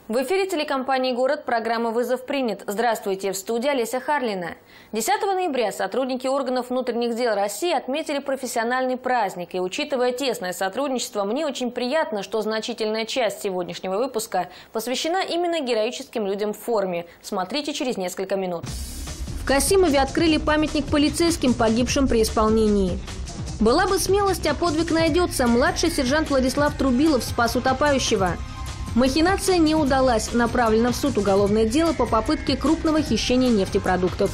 В эфире телекомпании «Город» программа «Вызов принят». Здравствуйте, в студии Олеся Харлина. 10 ноября сотрудники органов внутренних дел России отметили профессиональный праздник. И учитывая тесное сотрудничество, мне очень приятно, что значительная часть сегодняшнего выпуска посвящена именно героическим людям в форме. Смотрите через несколько минут. В Касимове открыли памятник полицейским, погибшим при исполнении. Была бы смелость, а подвиг найдется. Младший сержант Владислав Трубилов спас утопающего. Махинация не удалась. Направлено в суд уголовное дело по попытке крупного хищения нефтепродуктов.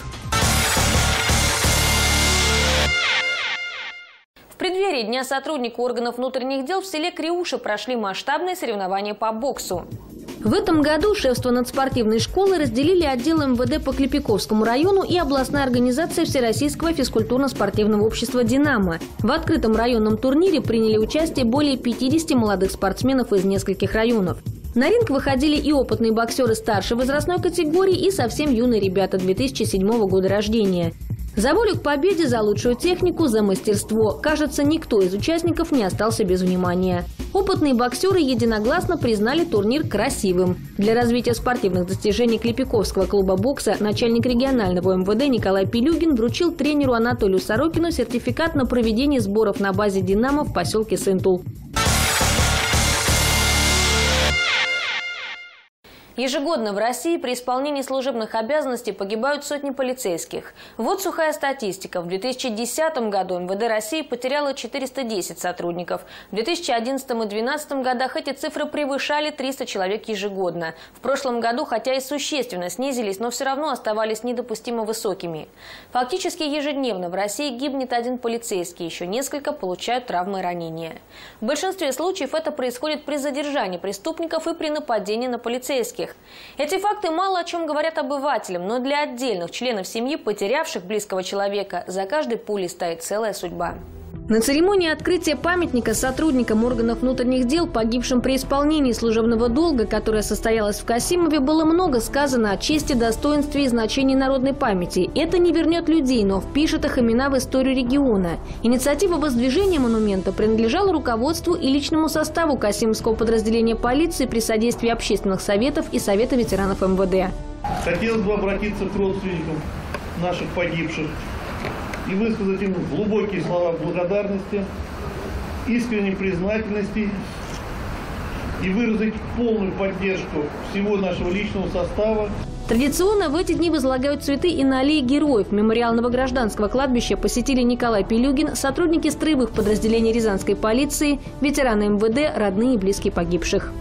В преддверии Дня сотрудника органов внутренних дел в селе Криуша прошли масштабные соревнования по боксу. В этом году шефство над спортивной школой разделили отдел МВД по Клепиковскому району и областная организация Всероссийского физкультурно-спортивного общества «Динамо». В открытом районном турнире приняли участие более 50 молодых спортсменов из нескольких районов. На ринг выходили и опытные боксеры старшей возрастной категории, и совсем юные ребята 2007 года рождения. За волю к победе, за лучшую технику, за мастерство. Кажется, никто из участников не остался без внимания. Опытные боксеры единогласно признали турнир красивым. Для развития спортивных достижений Клепиковского клуба бокса начальник регионального МВД Николай Пилюгин вручил тренеру Анатолию Сорокину сертификат на проведение сборов на базе «Динамо» в поселке Сынтул. Ежегодно в России при исполнении служебных обязанностей погибают сотни полицейских. Вот сухая статистика. В 2010 году МВД России потеряло 410 сотрудников. В 2011 и 2012 годах эти цифры превышали 300 человек ежегодно. В прошлом году, хотя и существенно снизились, но все равно оставались недопустимо высокими. Фактически ежедневно в России гибнет один полицейский, еще несколько получают травмы и ранения. В большинстве случаев это происходит при задержании преступников и при нападении на полицейских. Эти факты мало о чем говорят обывателям, но для отдельных членов семьи, потерявших близкого человека, за каждой пулей стоит целая судьба. На церемонии открытия памятника сотрудникам органов внутренних дел, погибшим при исполнении служебного долга, которая состоялась в Касимове, было много сказано о чести, достоинстве и значении народной памяти. Это не вернет людей, но впишет их имена в историю региона. Инициатива воздвижения монумента принадлежала руководству и личному составу Касимовского подразделения полиции при содействии общественных советов и Совета ветеранов МВД. Хотелось бы обратиться к родственникам наших погибших и высказать им глубокие слова благодарности, искренней признательности и выразить полную поддержку всего нашего личного состава. Традиционно в эти дни возлагают цветы и на аллее героев. Мемориал Новогражданского кладбища посетили Николай Пилюгин, сотрудники строевых подразделений Рязанской полиции, ветераны МВД, родные и близкие погибших.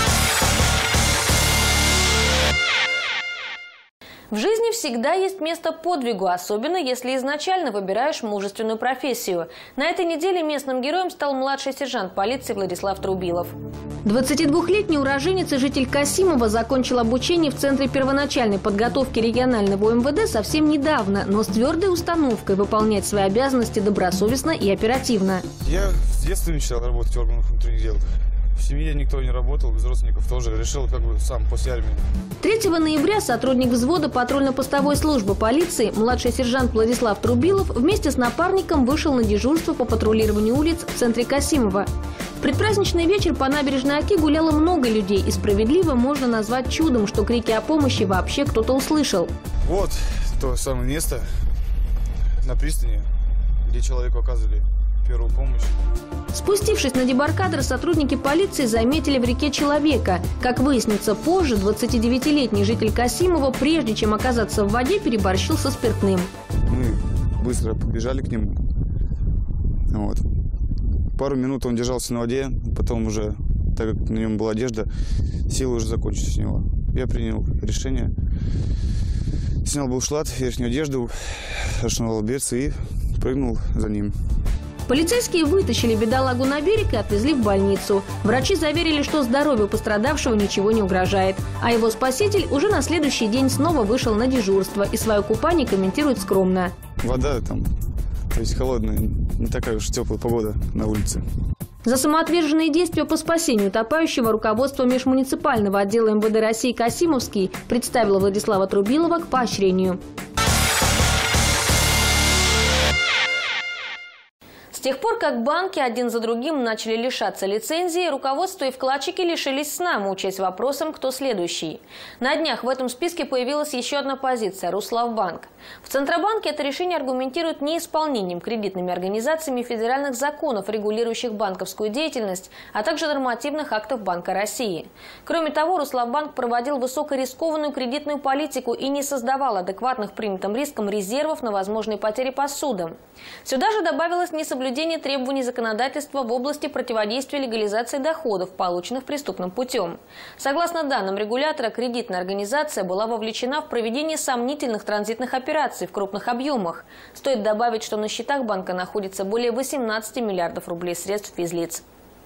В жизни всегда есть место подвигу, особенно если изначально выбираешь мужественную профессию. На этой неделе местным героем стал младший сержант полиции Владислав Трубилов. 22-летний уроженец и житель Касимова закончил обучение в Центре первоначальной подготовки регионального МВД совсем недавно, но с твердой установкой выполнять свои обязанности добросовестно и оперативно. Я с детства мечтал работать в органах внутренних дел. В семье никто не работал, без родственников тоже. Решил сам после армии. 3 ноября сотрудник взвода патрульно-постовой службы полиции, младший сержант Владислав Трубилов, вместе с напарником вышел на дежурство по патрулированию улиц в центре Касимова. В предпраздничный вечер по набережной Оки гуляло много людей, и справедливо можно назвать чудом, что крики о помощи вообще кто-то услышал. Вот то самое место на пристани, где человеку оказывали первую помощь. Спустившись на дебаркадер, сотрудники полиции заметили в реке человека. Как выяснится позже, 29-летний житель Касимова, прежде чем оказаться в воде, переборщил со спиртным. Мы быстро побежали к нему. Вот. Пару минут он держался на воде, потом уже, так как на нем была одежда, силы уже закончились у него. Я принял решение. Снял бушлат, верхнюю одежду, расшнуровал берцы и прыгнул за ним. Полицейские вытащили бедолагу на берег и отвезли в больницу. Врачи заверили, что здоровью пострадавшего ничего не угрожает. А его спаситель уже на следующий день снова вышел на дежурство и свое купание комментирует скромно. Вода там, то есть холодная, не такая уж теплая погода на улице. За самоотверженные действия по спасению утопающего руководство межмуниципального отдела МВД России Касимовский представило Владислава Трубилова к поощрению. С тех пор, как банки один за другим начали лишаться лицензии, руководство и вкладчики лишились сна, мучаясь вопросом, кто следующий. На днях в этом списке появилась еще одна позиция – Руславбанк. В Центробанке это решение аргументируют неисполнением кредитными организациями федеральных законов, регулирующих банковскую деятельность, а также нормативных актов Банка России. Кроме того, Руславбанк проводил высокорискованную кредитную политику и не создавал адекватных принятым рискам резервов на возможные потери по судам. Сюда же добавилось несоблюдение требований законодательства в области противодействия легализации доходов, полученных преступным путем. Согласно данным регулятора, кредитная организация была вовлечена в проведение сомнительных транзитных операций в крупных объемах. Стоит добавить, что на счетах банка находится более 18 миллиардов рублей средств физлиц.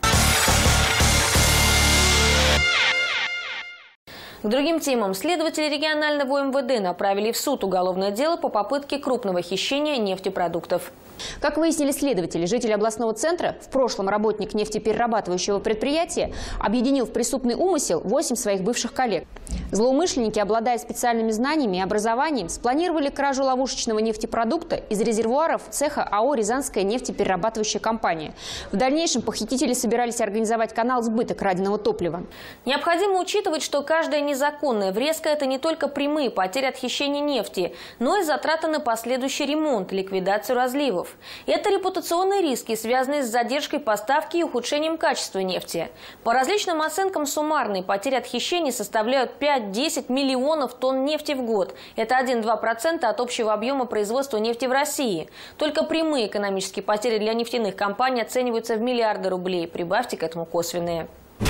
К другим темам. Следователи регионального МВД направили в суд уголовное дело по попытке крупного хищения нефтепродуктов. Как выяснили следователи, житель областного центра, в прошлом работник нефтеперерабатывающего предприятия, объединил в преступный умысел 8 своих бывших коллег. Злоумышленники, обладая специальными знаниями и образованием, спланировали кражу ловушечного нефтепродукта из резервуаров цеха АО «Рязанская нефтеперерабатывающая компания». В дальнейшем похитители собирались организовать канал сбыта краденого топлива. Необходимо учитывать, что каждая незаконная врезка – это не только прямые потери от хищения нефти, но и затраты на последующий ремонт, ликвидацию разливов. Это репутационные риски, связанные с задержкой поставки и ухудшением качества нефти. По различным оценкам, суммарные потери от хищений составляют 5-10 миллионов тонн нефти в год. Это 1-2% от общего объема производства нефти в России. Только прямые экономические потери для нефтяных компаний оцениваются в миллиарды рублей. Прибавьте к этому косвенные.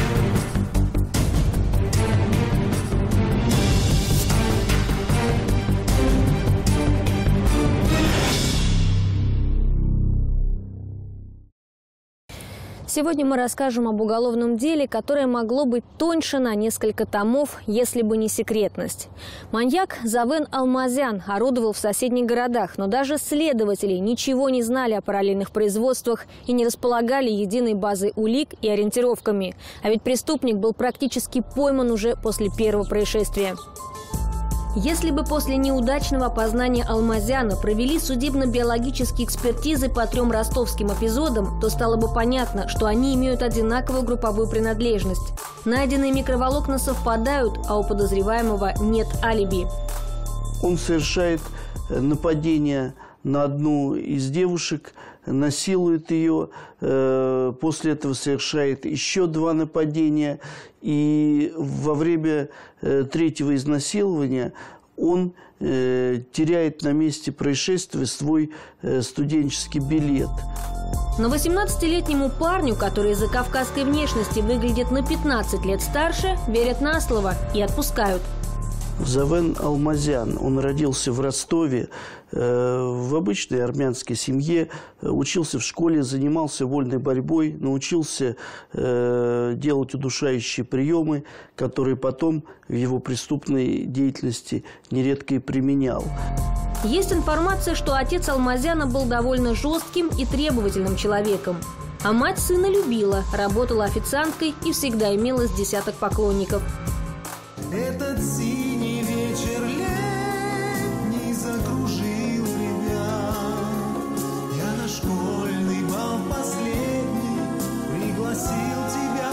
Сегодня мы расскажем об уголовном деле, которое могло быть тоньше на несколько томов, если бы не секретность. Маньяк Завен Алмазян орудовал в соседних городах, но даже следователи ничего не знали о параллельных производствах и не располагали единой базой улик и ориентировками. А ведь преступник был практически пойман уже после первого происшествия. Если бы после неудачного опознания Алмазяна провели судебно-биологические экспертизы по 3 ростовским эпизодам, то стало бы понятно, что они имеют одинаковую групповую принадлежность. Найденные микроволокна совпадают, а у подозреваемого нет алиби. Он совершает нападение на одну из девушек, насилует ее, после этого совершает еще 2 нападения. И во время 3-го изнасилования он теряет на месте происшествия свой студенческий билет. Но 18-летнему парню, который из-за кавказской внешности выглядит на 15 лет старше, верят на слово и отпускают. Завен Алмазян, он родился в Ростове, в обычной армянской семье, учился в школе, занимался вольной борьбой, научился делать удушающие приемы, которые потом в его преступной деятельности нередко и применял. Есть информация, что отец Алмазяна был довольно жестким и требовательным человеком. А мать сына любила, работала официанткой и всегда имела с десяток поклонников. Этот синий вечер летний закружил ребят. Я на школьный бал последний пригласил тебя.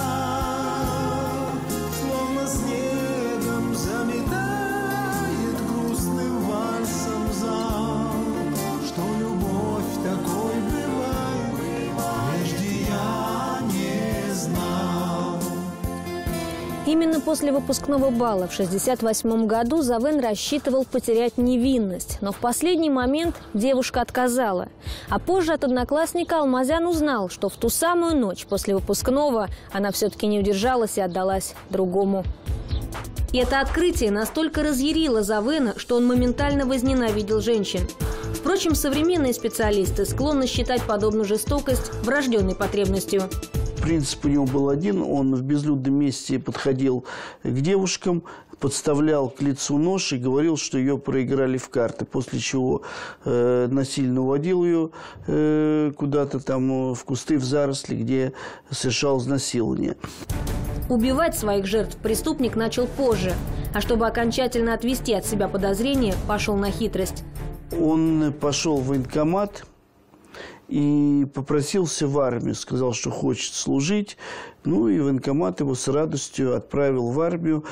Словно снегом заметает грустным вальсом зал. Что любовь такой бывает, прежде я не знал. Именно после выпускного бала в 1968 году Завен рассчитывал потерять невинность. Но в последний момент девушка отказала. А позже от одноклассника Алмазян узнал, что в ту самую ночь после выпускного она все-таки не удержалась и отдалась другому. И это открытие настолько разъярило Завена, что он моментально возненавидел женщин. Впрочем, современные специалисты склонны считать подобную жестокость врожденной потребностью. Принцип у него был один. Он в безлюдном месте подходил к девушкам, подставлял к лицу нож и говорил, что ее проиграли в карты. После чего насильно уводил ее куда-то там в кусты, в заросли, где совершал изнасилование. Убивать своих жертв преступник начал позже. А чтобы окончательно отвести от себя подозрения, пошел на хитрость. Он пошел в военкомат и попросился в армию, сказал, что хочет служить. Ну и военкомат его с радостью отправил в армию.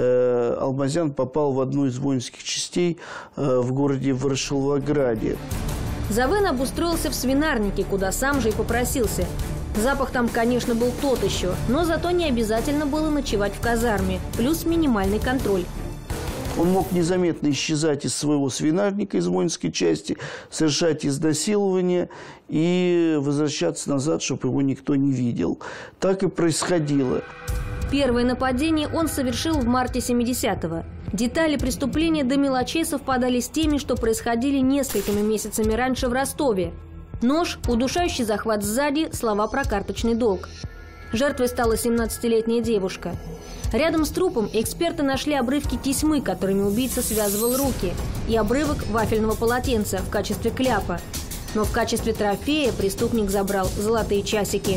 Алмазян попал в одну из воинских частей в городе Ворошиловграде. Завен обустроился в свинарнике, куда сам же и попросился. Запах там, конечно, был тот еще, но зато не обязательно было ночевать в казарме, плюс минимальный контроль. Он мог незаметно исчезать из своего свинарника, из воинской части, совершать изнасилование и возвращаться назад, чтобы его никто не видел. Так и происходило. Первое нападение он совершил в марте 70-го. Детали преступления до мелочей совпадали с теми, что происходили несколькими месяцами раньше в Ростове. Нож, удушающий захват сзади, слова про карточный долг. Жертвой стала 17-летняя девушка. Рядом с трупом эксперты нашли обрывки тесьмы, которыми убийца связывал руки, и обрывок вафельного полотенца в качестве кляпа. Но в качестве трофея преступник забрал золотые часики.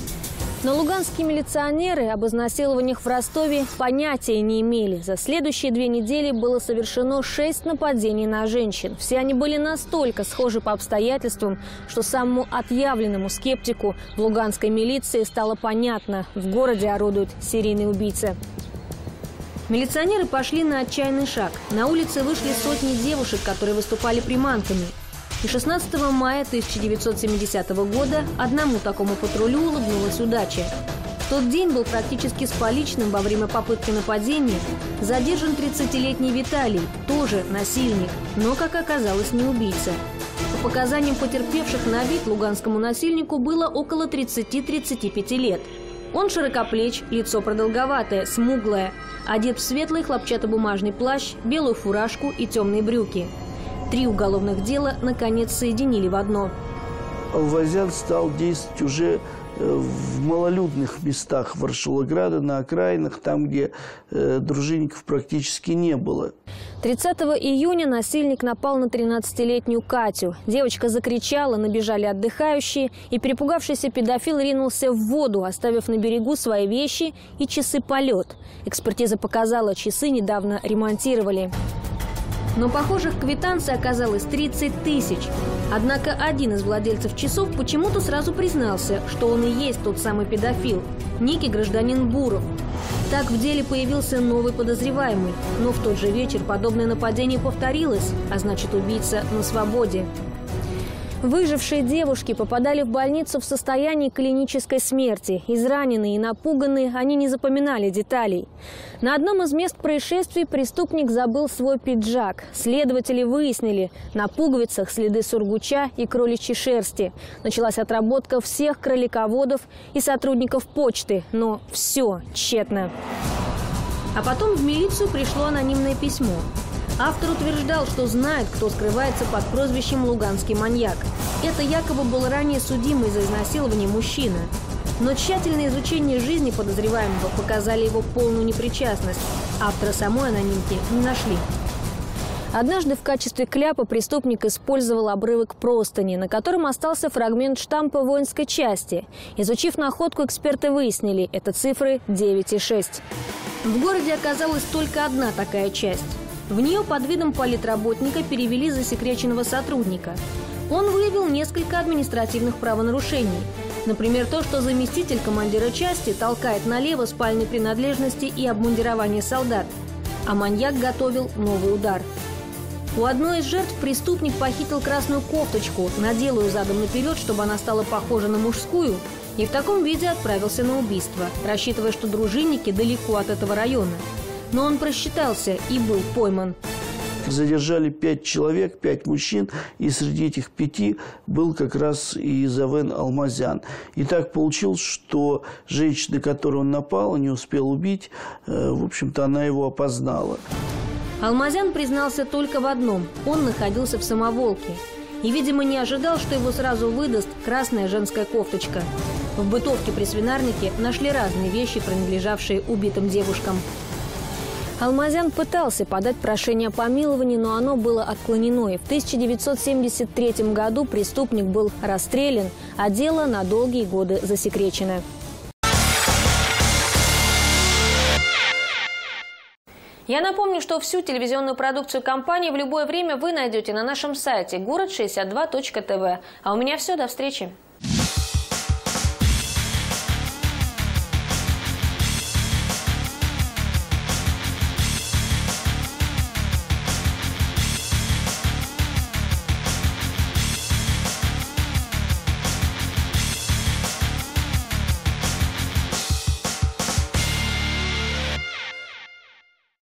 Но луганские милиционеры об изнасилованиях в Ростове понятия не имели. За следующие 2 недели было совершено 6 нападений на женщин. Все они были настолько схожи по обстоятельствам, что самому отъявленному скептику в луганской милиции стало понятно – в городе орудует серийный убийца. Милиционеры пошли на отчаянный шаг. На улице вышли сотни девушек, которые выступали приманками. И 16 мая 1970 года одному такому патрулю улыбнулась удача. В тот день был практически с поличным во время попытки нападения задержан 30-летний Виталий, тоже насильник, но, как оказалось, не убийца. По показаниям потерпевших, на вид луганскому насильнику было около 30-35 лет. Он широкоплеч, лицо продолговатое, смуглое, одет в светлый хлопчатобумажный плащ, белую фуражку и темные брюки. 3 уголовных дела, наконец, соединили в одно. Алмазян стал действовать уже в малолюдных местах Ворошиловграда, на окраинах, там, где дружинников практически не было. 30 июня насильник напал на 13-летнюю Катю. Девочка закричала, набежали отдыхающие, и перепугавшийся педофил ринулся в воду, оставив на берегу свои вещи и часы полет. Экспертиза показала, часы недавно ремонтировали. Но похожих квитанций оказалось 30 тысяч. Однако один из владельцев часов почему-то сразу признался, что он и есть тот самый педофил, некий гражданин Буров. Так в деле появился новый подозреваемый. Но в тот же вечер подобное нападение повторилось, а значит, убийца на свободе. Выжившие девушки попадали в больницу в состоянии клинической смерти. Израненные и напуганные, они не запоминали деталей. На одном из мест происшествий преступник забыл свой пиджак. Следователи выяснили, на пуговицах следы сургуча и кроличьей шерсти. Началась отработка всех кролиководов и сотрудников почты, но все тщетно. А потом в милицию пришло анонимное письмо. Автор утверждал, что знает, кто скрывается под прозвищем «Луганский маньяк». Это якобы был ранее судимый за изнасилование мужчина. Но тщательное изучение жизни подозреваемого показали его полную непричастность. Автора самой анонимки не нашли. Однажды в качестве кляпа преступник использовал обрывок простыни, на котором остался фрагмент штампа воинской части. Изучив находку, эксперты выяснили – это цифры 9 и 6. В городе оказалась только одна такая часть. В нее под видом политработника перевели засекреченного сотрудника. Он выявил несколько административных правонарушений. Например, то, что заместитель командира части толкает налево спальные принадлежности и обмундирование солдат. А маньяк готовил новый удар. У одной из жертв преступник похитил красную кофточку, надел ее задом наперед, чтобы она стала похожа на мужскую, и в таком виде отправился на убийство, рассчитывая, что дружинники далеко от этого района. Но он просчитался и был пойман. Задержали 5 человек, 5 мужчин, и среди этих 5 был как раз и Завен Алмазян. И так получилось, что женщина, которую он напал, не успел убить, в общем-то, она его опознала. Алмазян признался только в одном – он находился в самоволке. И, видимо, не ожидал, что его сразу выдаст красная женская кофточка. В бытовке при свинарнике нашли разные вещи, принадлежавшие убитым девушкам. Алмазян пытался подать прошение о помиловании, но оно было отклонено. И в 1973 году преступник был расстрелян, а дело на долгие годы засекречено. Я напомню, что всю телевизионную продукцию компании в любое время вы найдете на нашем сайте город62.тв. А у меня все, до встречи.